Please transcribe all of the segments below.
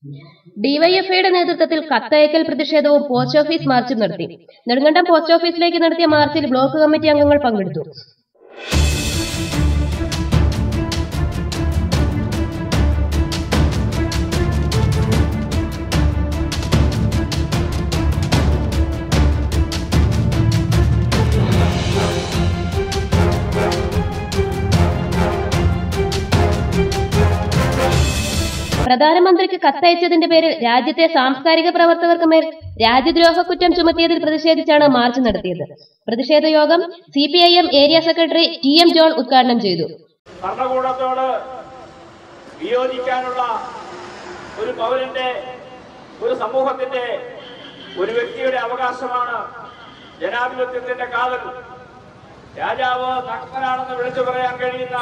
ഡിവൈഎഫ്ഐയുടെ നേതൃത്വത്തിൽ കത്തയക്കൽ പ്രതിഷേധവും പോസ്റ്റ് ഓഫീസ് മാർച്ചും നടത്തി. നെടുങ്കണ്ടം പോസ്റ്റ് ഓഫീസിലേക്ക് നടത്തിയ മാർച്ചിൽ ബ്ലോക്ക് കമ്മിറ്റി അംഗങ്ങൾ പങ്കെടുത്തു. പ്രധാനമന്ത്രിക്ക് കത്തയച്ചതിന്റെ പേരിൽ രാജ്യത്തെ സാംസ്കാരിക പ്രവർത്തകർക്ക് മേൽ രാജ്യദ്രോഹ കുറ്റം ചുമത്തിയതിൽ പ്രതിഷേധിച്ചാണ് മാർച്ച് നടത്തിയത്. പ്രതിഷേധ യോഗം CPIM area secretary TM John ഉദ്ഘാടനം ചെയ്തു. ഭരണകൂടത്തോട് വിയോജിക്കാനുള്ള ഒരു പൗരന്റെ, ഒരു സമൂഹത്തിന്റെ, ഒരു വ്യക്തിയുടെ അവകാശമാണ് ജനാധിപത്യത്തിന്റെ കാതൽ. രാജാവ് നഗ്നനാണെന്ന് വിളിച്ചു പറയാൻ കഴിയുന്ന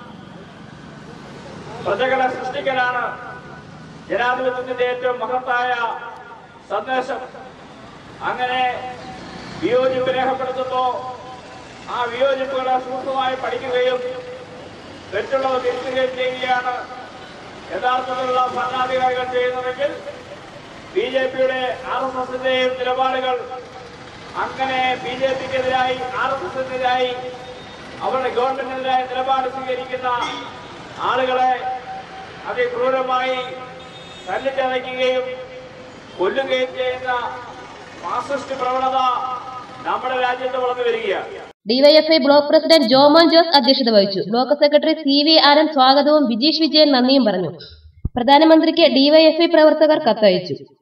പ്രജകളെ സൃഷ്ടിക്കലാണ് ജനാധിപത്യത്തിന്റെ ഏറ്റവും മഹത്തായ സന്ദേശം. അങ്ങനെ വിയോജിപ്പ് രേഖപ്പെടുത്തുമ്പോൾ ആ വിയോജിപ്പുകളെ സൂക്ഷ്മമായി പഠിക്കുകയും തെറ്റുള്ളത് തിരുത്തുകയും ചെയ്യുകയാണ് യഥാർത്ഥത്തിലുള്ള ഭരണാധികാരികൾ ചെയ്യുന്നതെങ്കിൽ BJPയുടെ RSSന്റെയും നിലപാടുകൾ അങ്ങനെ BJPക്കെതിരായി RSSനെതിരായി അവരുടെ ഗവൺമെന്റിനെതിരായി നിലപാട് സ്വീകരിക്കുന്ന ആളുകളെ അതിക്രൂരമായി തല്ലിച്ചതയ്ക്കുകയും കൊല്ലുകയും ചെയ്യുന്ന ഫാസിസ്റ്റ് പ്രവണത നമ്മുടെ രാജ്യത്ത് വളർന്നു വരികയാണ്. DYFI block president Jomon Jose അധ്യക്ഷത വഹിച്ചു. ബ്ലോക്ക് സെക്രട്ടറി CV ആനന്ദ് സ്വാഗതവും ബിജീഷ് വിജയൻ നന്ദിയും പറഞ്ഞു. പ്രധാനമന്ത്രിക്ക് ഡിവൈഎഫ്ഐ പ്രവർത്തകർ കത്തയച്ചു.